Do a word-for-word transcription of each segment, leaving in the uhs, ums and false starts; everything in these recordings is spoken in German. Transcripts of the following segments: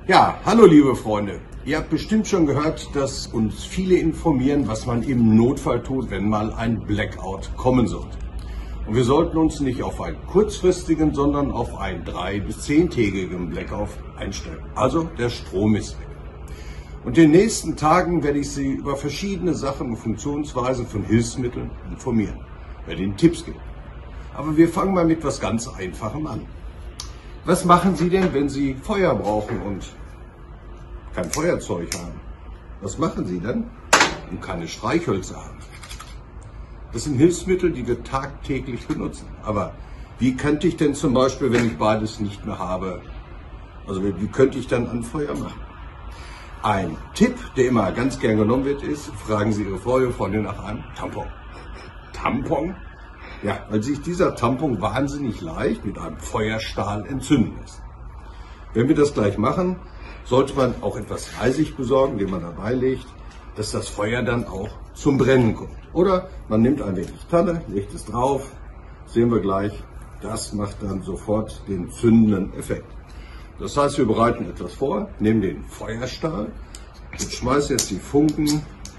Ja, hallo liebe Freunde. Ihr habt bestimmt schon gehört, dass uns viele informieren, was man im Notfall tut, wenn mal ein Blackout kommen sollte. Und wir sollten uns nicht auf einen kurzfristigen, sondern auf einen drei- bis zehntägigen Blackout einstellen. Also der Strom ist weg. Und in den nächsten Tagen werde ich Sie über verschiedene Sachen und Funktionsweisen von Hilfsmitteln informieren, werde Ihnen Tipps geben. Aber wir fangen mal mit etwas ganz Einfachem an. Was machen Sie denn, wenn Sie Feuer brauchen und kein Feuerzeug haben? Was machen Sie dann und keine Streichhölzer haben? Das sind Hilfsmittel, die wir tagtäglich benutzen. Aber wie könnte ich denn zum Beispiel, wenn ich beides nicht mehr habe, also wie könnte ich dann ein Feuer machen? Ein Tipp, der immer ganz gern genommen wird, ist, fragen Sie Ihre Frau, Ihre Freundin nach einem Tampon. Tampon? Ja, weil sich dieser Tampon wahnsinnig leicht mit einem Feuerstahl entzünden lässt. Wenn wir das gleich machen, sollte man auch etwas Reisig besorgen, den man dabei legt, dass das Feuer dann auch zum Brennen kommt. Oder man nimmt ein wenig Tanne, legt es drauf, sehen wir gleich, das macht dann sofort den zündenden Effekt. Das heißt, wir bereiten etwas vor, nehmen den Feuerstahl und schmeißen jetzt die Funken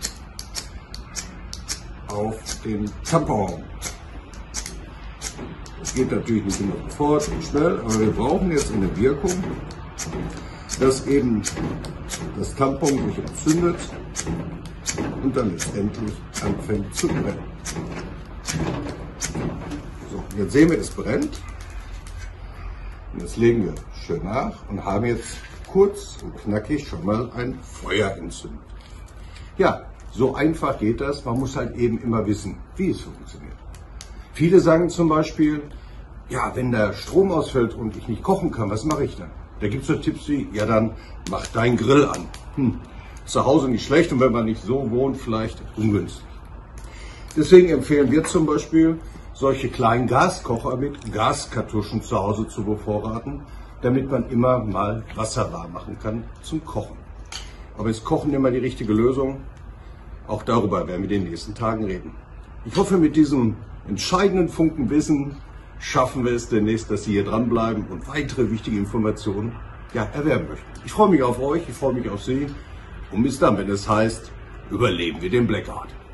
auf den Tampon. Das geht natürlich nicht immer sofort und schnell, aber wir brauchen jetzt eine Wirkung, dass eben das Tampon sich entzündet und dann letztendlich anfängt zu brennen. So, jetzt sehen wir, es brennt. Und jetzt legen wir schön nach und haben jetzt kurz und knackig schon mal ein Feuer entzündet. Ja, so einfach geht das. Man muss halt eben immer wissen, wie es funktioniert. Viele sagen zum Beispiel, ja, wenn der Strom ausfällt und ich nicht kochen kann, was mache ich dann? Da gibt es so Tipps wie, ja dann mach deinen Grill an. Hm, zu Hause nicht schlecht und wenn man nicht so wohnt, vielleicht ungünstig. Deswegen empfehlen wir zum Beispiel, solche kleinen Gaskocher mit Gaskartuschen zu Hause zu bevorraten, damit man immer mal Wasser warm machen kann zum Kochen. Aber ist Kochen immer die richtige Lösung? Auch darüber werden wir in den nächsten Tagen reden. Ich hoffe, mit diesem entscheidenden Funken Wissen schaffen wir es demnächst, dass Sie hier dranbleiben und weitere wichtige Informationen ja, erwerben möchten. Ich freue mich auf euch, ich freue mich auf Sie und bis dann, wenn es heißt, überleben wir den Blackout.